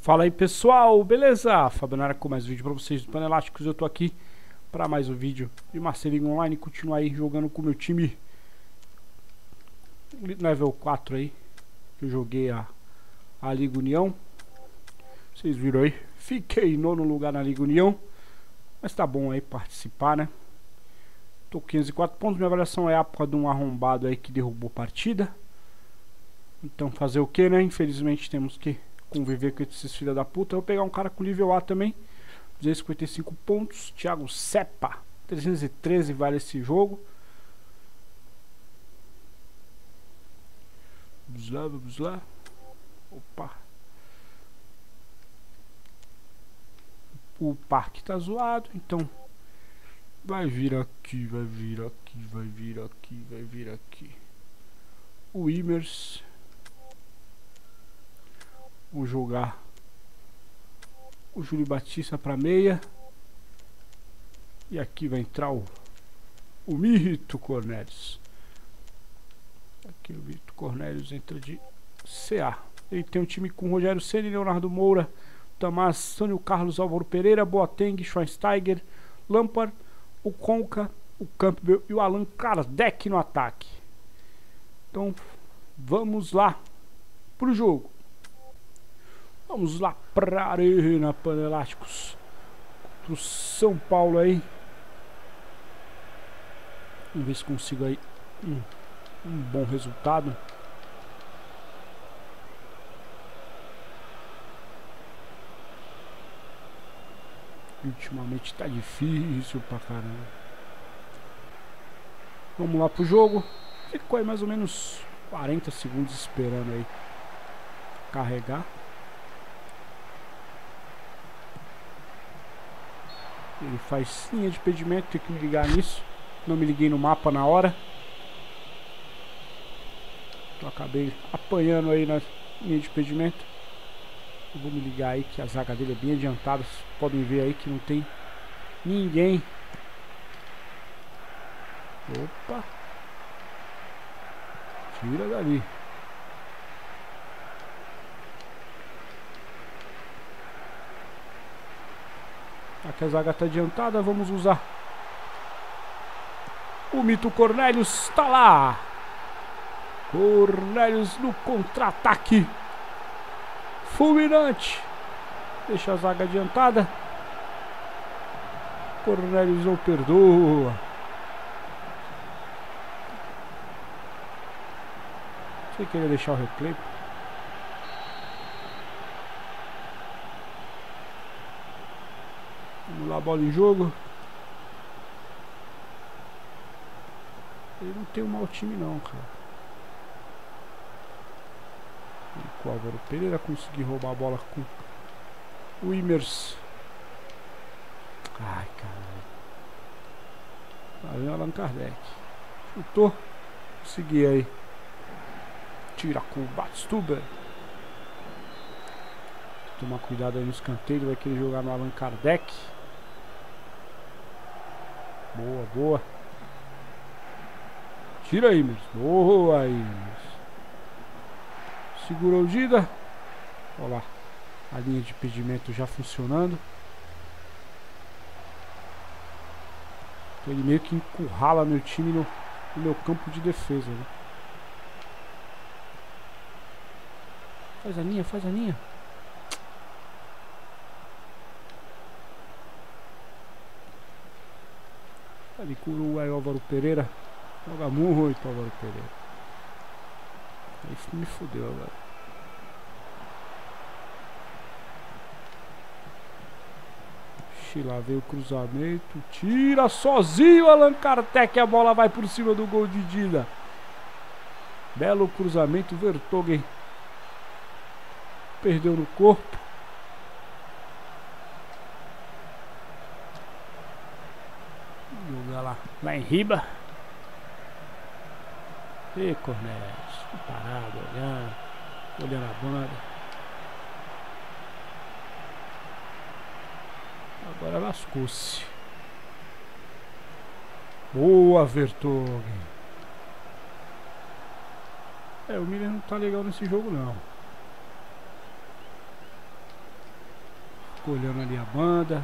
Fala aí pessoal, beleza? Fabiano com mais um vídeo pra vocês do Panelásticos. Eu tô aqui pra mais um vídeo de Marcelinho Online. Continuar aí jogando com o meu time level 4 aí, que eu joguei a Liga União. Vocês viram aí, fiquei em nono lugar na Liga União, mas tá bom aí participar, né? Tô com 504 pontos, minha avaliação é a época de um arrombado aí que derrubou partida. Então fazer o que, né? Infelizmente temos que conviver com esses filha da puta. Eu vou pegar um cara com nível A também, 255 pontos, Thiago Sepa, 313 vale esse jogo. Vamos lá. Opa. O parque tá zoado, então vai vir aqui, vai vir aqui, vai vir aqui, vai vir aqui. O Imers. Vou jogar o Júlio Batista para meia. E aqui vai entrar o Mito Cornelius. Aqui o Mito Cornelius entra de CA. Ele tem um time com Rogério Ceni, Leonardo Moura, Tamás, Sânio Carlos, Álvaro Pereira, Boateng, Schweinsteiger, Lampard, o Conca, o Campbell e o Allan Kardec no ataque. Então vamos lá pro jogo. Vamos lá pra Arena Panelásticos contra o São Paulo aí. Vamos ver se consigo aí um bom resultado. Ultimamente tá difícil pra caramba. Vamos lá pro jogo. Ficou aí mais ou menos 40 segundos esperando aí carregar. Ele faz linha de impedimento, tem que me ligar nisso. Não me liguei no mapa na hora. Eu acabei apanhando aí na linha de impedimento. Eu vou me ligar aí que a zaga dele é bem adiantada. Vocês podem ver aí que não tem ninguém. Opa. Tira dali. Aqui a zaga está adiantada, vamos usar o Mito Cornelius, está lá. Cornelius no contra-ataque fulminante. Deixa a zaga adiantada. Cornelius não perdoa. Você queria deixar o replay? Vamos lá, bola em jogo. Ele não tem um mau time não, cara. E com o Álvaro Pereira conseguir roubar a bola com o Imers. Ai, caralho. Valeu, Allan Kardec. Chutou. Consegui aí. Tira com o Batstuber. Tomar cuidado aí no escanteio. Vai querer jogar no Allan Kardec. Boa, boa. Tira aí, Imers. Boa, Imers. Segurou o Dida. Olha lá. A linha de impedimento já funcionando. Então ele meio que encurrala meu time no meu campo de defesa, né? Faz a linha, faz a linha. Ali curou aí o Álvaro Pereira. Joga muito, Álvaro Pereira. Aí me fodeu agora. Lá veio o cruzamento. Tira sozinho Allan Kardec. A bola vai por cima do gol de Dida. Belo cruzamento. Vertonghen perdeu no corpo. Joga lá em riba. E Cornelius parado, olhando a banda. Agora lascou-se. Boa, Vertonghen. O Miller não tá legal nesse jogo não. Fico olhando ali a banda.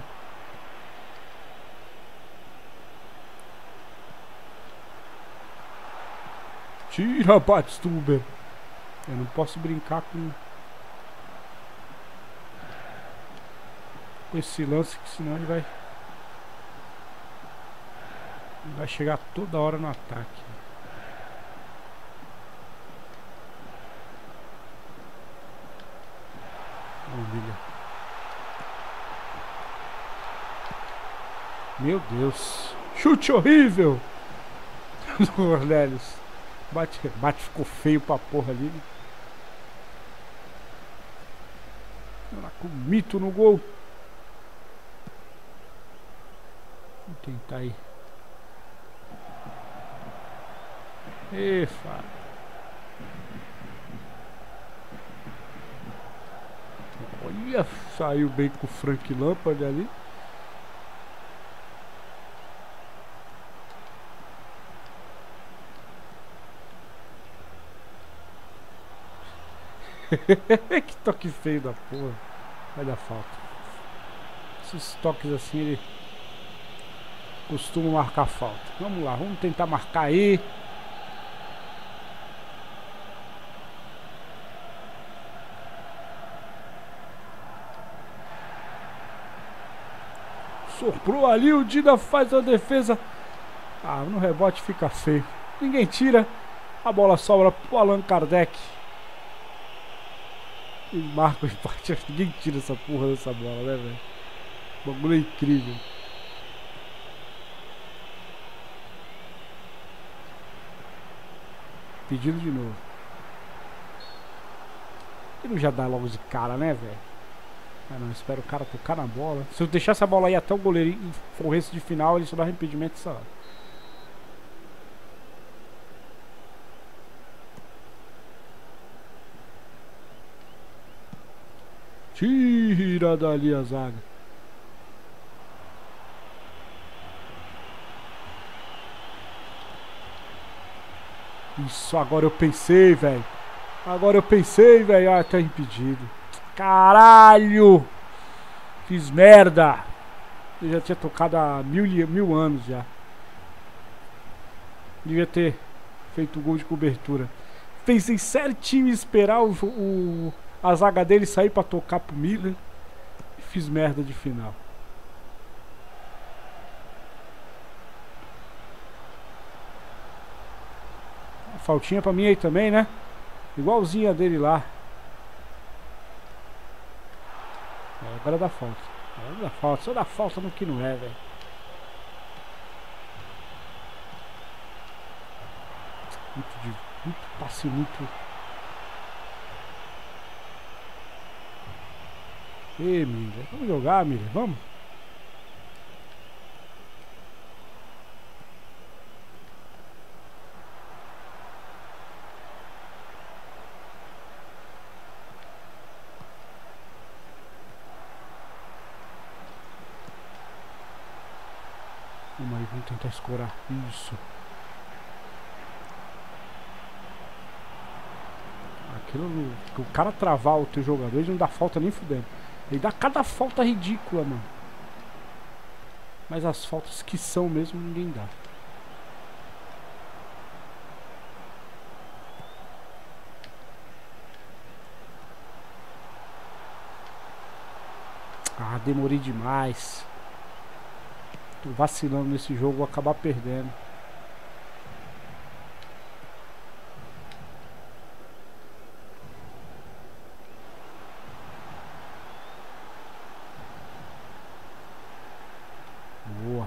Tira, Batstuber. Eu não posso brincar com esse lance, que senão ele vai chegar toda hora no ataque. Maravilha. Meu Deus. Chute horrível do Cornelius. Bate, ficou feio pra porra ali. Olha lá, com o Mito no gol. Vou tentar aí. Efa. Olha, saiu bem com o Frank Lampard ali. Que toque feio da porra. Vai dar falta. Esses toques assim, ele costuma marcar falta. Vamos lá, vamos tentar marcar aí. Soprou ali, o Dida faz a defesa. Ah, no rebote fica feio. Ninguém tira. A bola sobra pro Allan Kardec. E marca o empate. Ninguém tira essa porra dessa bola, né, velho? O bagulho é incrível. Pedido de novo. Ele não já dá logo de cara, né, velho? Ah, não, espera o cara tocar na bola. Se eu deixar essa bola aí até o goleirinho forresse de final, ele só dá impedimento essa hora. Tira dali a zaga. Isso, agora eu pensei, velho. Ah, tá impedido. Caralho! Fiz merda! Eu já tinha tocado há mil anos já. Devia ter feito o gol de cobertura. Pensei certinho em esperar a zaga dele sair pra tocar pro Miller. E fiz merda de final. Faltinha pra mim aí também, né? Igualzinha dele lá. Agora dá falta. Agora dá falta. Só dá falta no que não é, velho. Muito passe, muito. Ei, Miller. Vamos jogar, Miller. Vamos. Vamos tentar escorar. Isso. Aquilo, o cara travar o teu jogador, ele não dá falta nem fudendo. Ele dá cada falta ridícula, mano. Mas as faltas que são mesmo, ninguém dá. Ah, demorei demais. Tô vacilando nesse jogo, vou acabar perdendo. Boa.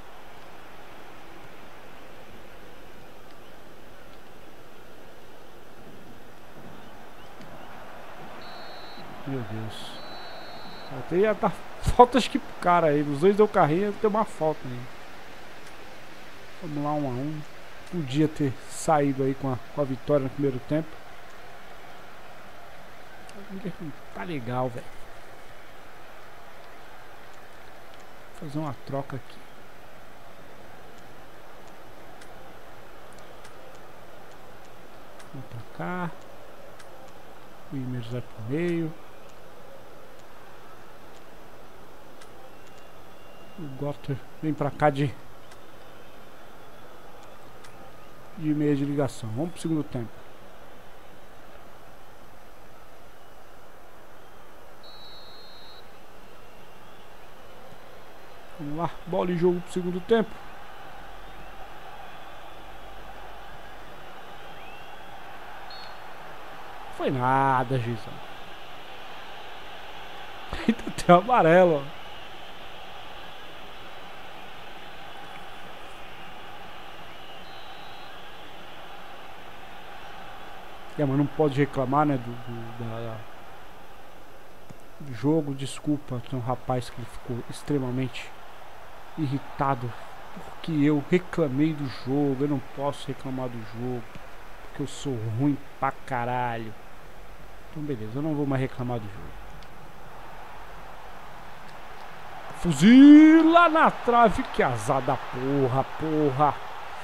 Meu Deus. Até ia dar falta, acho que pro cara aí. Os dois deu carrinho, tem uma falta aí. Vamos lá, 1 a 1. Podia ter saído aí com a vitória no primeiro tempo. Tá legal, velho. Vou fazer uma troca aqui. Vou pra cá. O Imers vai pro meio. O Gotter vem pra cá de meia de ligação. Vamos pro segundo tempo. Vamos lá, bola e jogo pro segundo tempo. Foi nada, Gizão. Ainda tem o amarelo, ó. É, mas não pode reclamar, né, do jogo. Desculpa, tem um rapaz que ele ficou extremamente irritado porque eu reclamei do jogo. Eu não posso reclamar do jogo porque eu sou ruim pra caralho. Então beleza, eu não vou mais reclamar do jogo. Fuzila na trave, que azar da porra, porra.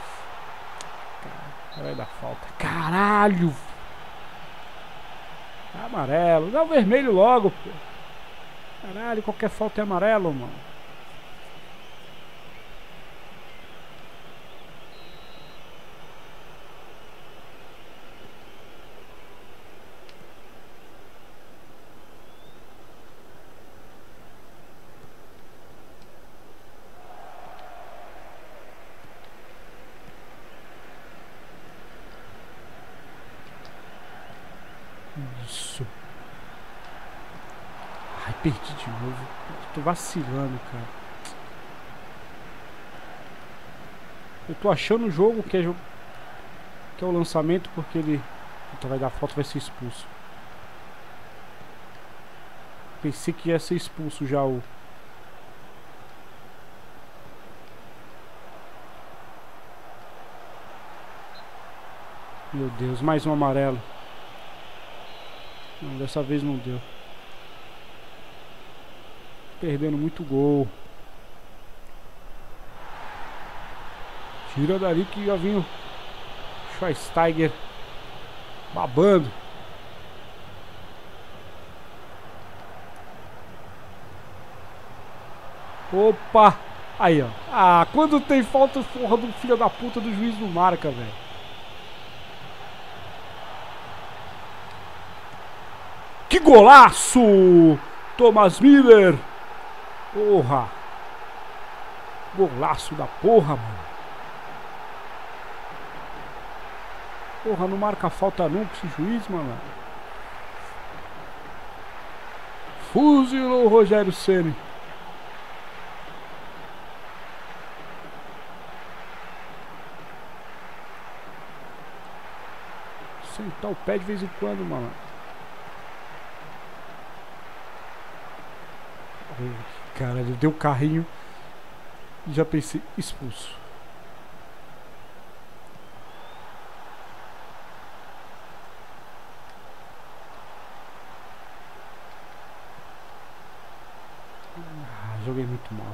Vai dar falta. Caralho. Amarelo. Dá o vermelho logo, pô. Caralho, qualquer falta é amarelo, mano. Isso. Ai, perdi de novo. Tô vacilando, cara. Eu tô achando o jogo que é o lançamento, porque ele vai dar falta, vai ser expulso. Pensei que ia ser expulso já o... Meu Deus, mais um amarelo. Não, dessa vez não deu. Perdendo muito gol. Tira dali que já vinha o Schweinsteiger babando. Opa! Aí, ó. Ah, quando tem falta, porra do filho da puta do juiz não marca, velho. Que golaço! Thomas Miller! Porra! Golaço da porra, mano. Porra, não marca falta nunca esse juiz, mano. Fuzilou o Rogério Ceni. Sentar o pé de vez em quando, mano. Cara, ele deu o carrinho e já pensei expulso. Joguei muito mal.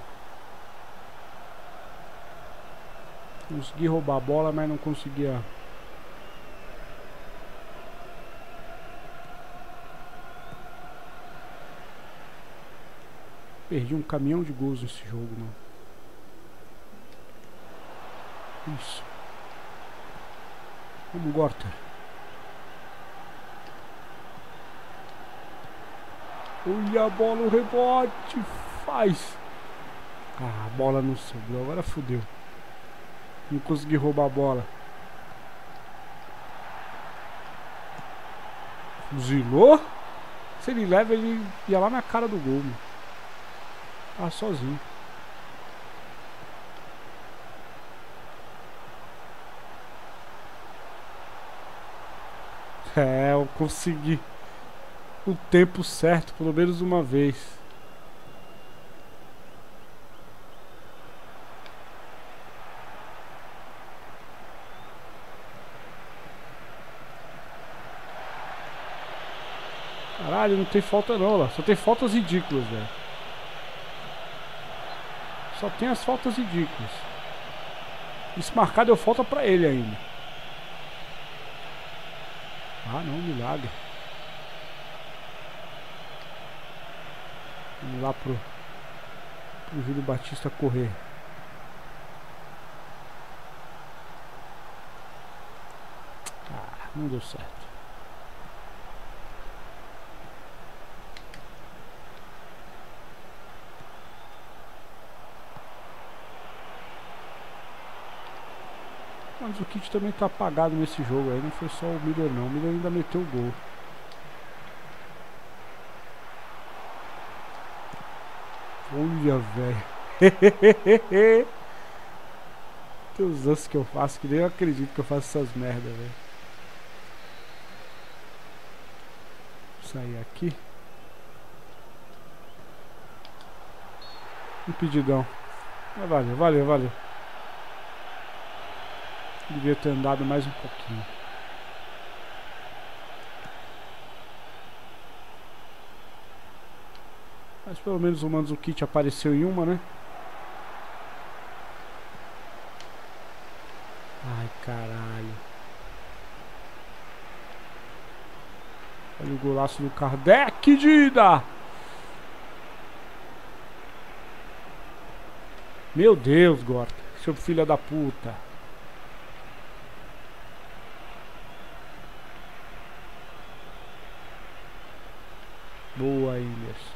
Consegui roubar a bola, mas não conseguia. Perdi um caminhão de gols nesse jogo, mano. Isso. Vamos, Gotter. Olha a bola, o rebote. Faz. Ah, a bola não sobrou. Agora fodeu. Não consegui roubar a bola. Fuzilou. Se ele leva, ele ia lá na cara do gol, mano. Ah, sozinho. É, eu consegui o tempo certo, pelo menos uma vez. Caralho, não tem falta não, lá. Só tem faltas ridículas, velho. Só tem as faltas ridículas. Esse marcado deu falta pra ele ainda. Ah, não, milagre. Vamos lá pro Pro Júlio Batista correr. Ah, não deu certo. Mas o Kit também tá apagado nesse jogo aí, não foi só o Miller não. O Miller ainda meteu o gol. Olha, velho. Tem os lances que eu faço que nem eu acredito que eu faço essas merdas, velho. Vou sair aqui. Impedidão. Mas valeu, valeu, valeu. Devia ter andado mais um pouquinho. Mas pelo menos o Mandzukic apareceu em uma, né? Ai, caralho. Olha o golaço do Kardec, Dida! Meu Deus, Gorka. Seu filho da puta. Boa, Ilhas.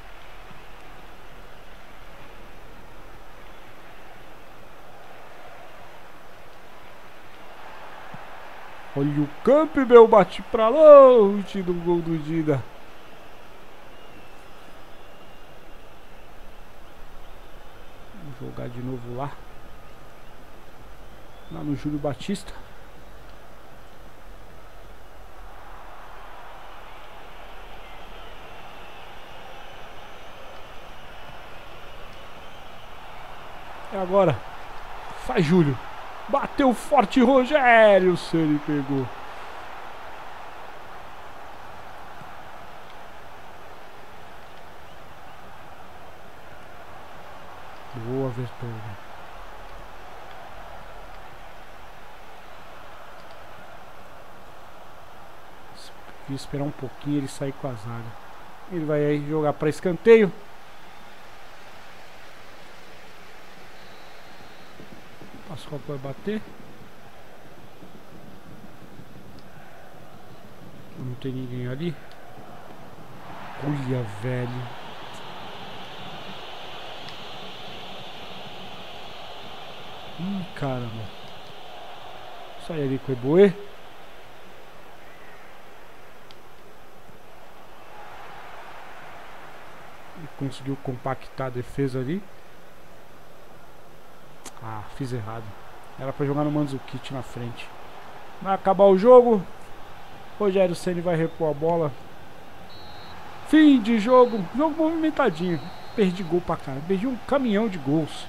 Olha o Campbell, bate pra longe do gol do Dida. Vou jogar de novo lá. Lá no Júlio Batista. É agora. Sai, Júlio. Bateu forte, Rogério. Se ele pegou. Boa, Vertonghen. Vou esperar um pouquinho ele sair com a zaga. Ele vai aí jogar para escanteio. Pascoal vai bater. Não tem ninguém ali. Olha, velho. Caramba. Sai ali com o Eboe. Ele conseguiu compactar a defesa ali. Ah, fiz errado. Era pra jogar no Mandzukic na frente. Vai acabar o jogo. Rogério Ceni vai repor a bola. Fim de jogo. Jogo movimentadinho. Perdi gol pra caramba. Perdi um caminhão de gols.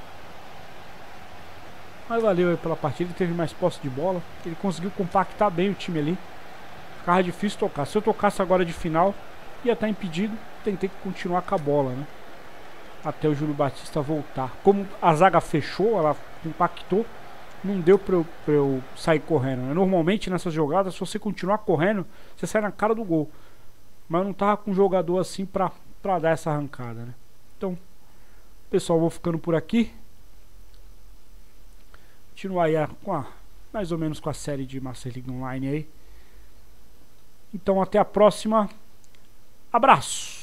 Mas valeu aí pela partida. Ele teve mais posse de bola. Ele conseguiu compactar bem o time ali. Ficava difícil tocar. Se eu tocasse agora de final, ia estar impedido. Tentei continuar com a bola, né? Até o Júlio Batista voltar. Como a zaga fechou, ela impactou, não deu pra eu sair correndo, né? Normalmente nessas jogadas, se você continuar correndo, você sai na cara do gol. Mas eu não tava com um jogador assim pra dar essa arrancada, né? Então, pessoal, vou ficando por aqui. Continuar aí mais ou menos com a série de Master League Online aí. Então, até a próxima. Abraço!